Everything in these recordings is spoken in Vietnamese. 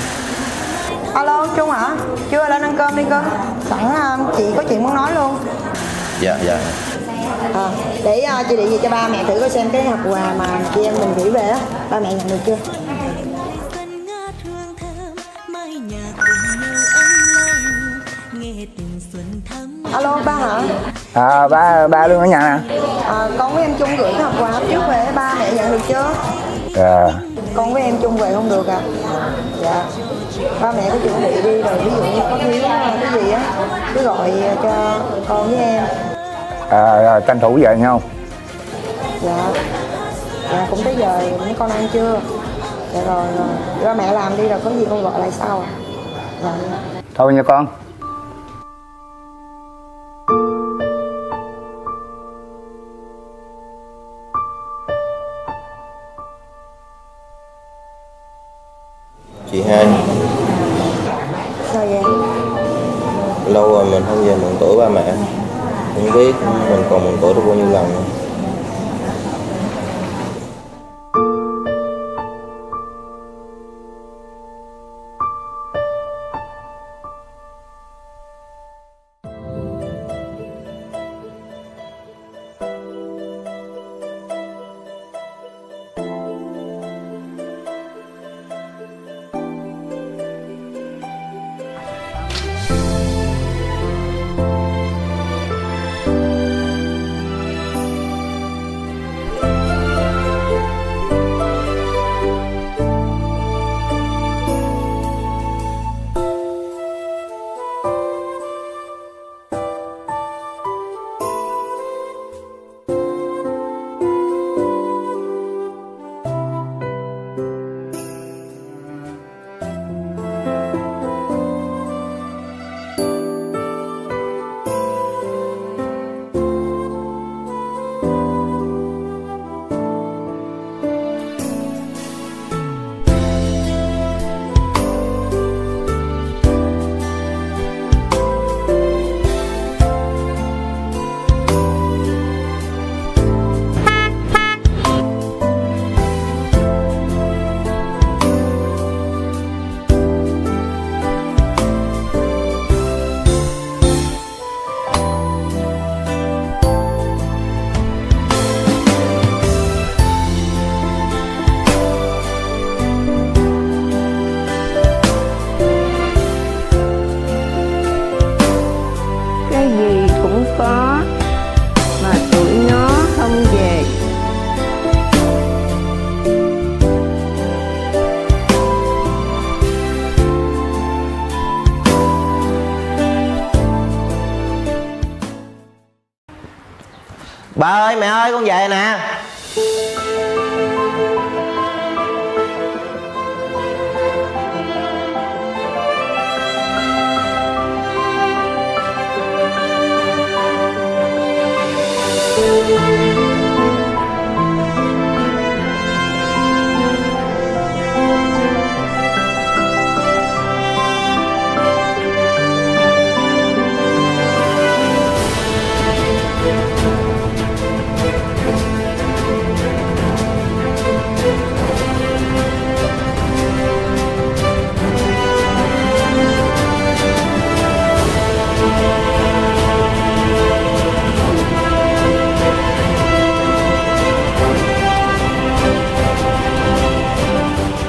Alo Trung hả? Chưa, lên ăn cơm đi cưng. Sẵn chị có chuyện muốn nói luôn. Dạ. Để chị điện về cho ba mẹ thử coi xem cái hộp quà mà chị em mình gửi về á, ba mẹ nhận được chưa? Alo ba hả? Ba luôn ở nhà nè. Con với em Trung gửi cái hộp quà trước về, ba mẹ nhận được chưa? Con với em Trung về không được à? Dạ. Ba mẹ cứ chuẩn bị đi, rồi ví dụ như có thiếu cái gì á cứ gọi cho con với em. Tranh thủ về nhau. Dạ cũng tới giờ mấy con ăn chưa? Dạ rồi ba mẹ làm đi, rồi có gì con gọi lại sau à? Dạ. Thôi nha con. Chị hai. Sao vậy? Lâu rồi mình không về mừng tuổi ba mẹ. Không biết mình còn mừng tuổi được bao nhiêu lần nữa. Ba ơi, mẹ ơi, con về nè.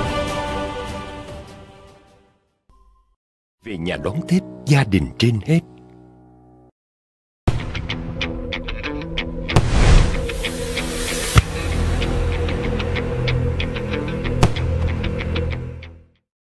Về nhà đón Tết, gia đình trên hết.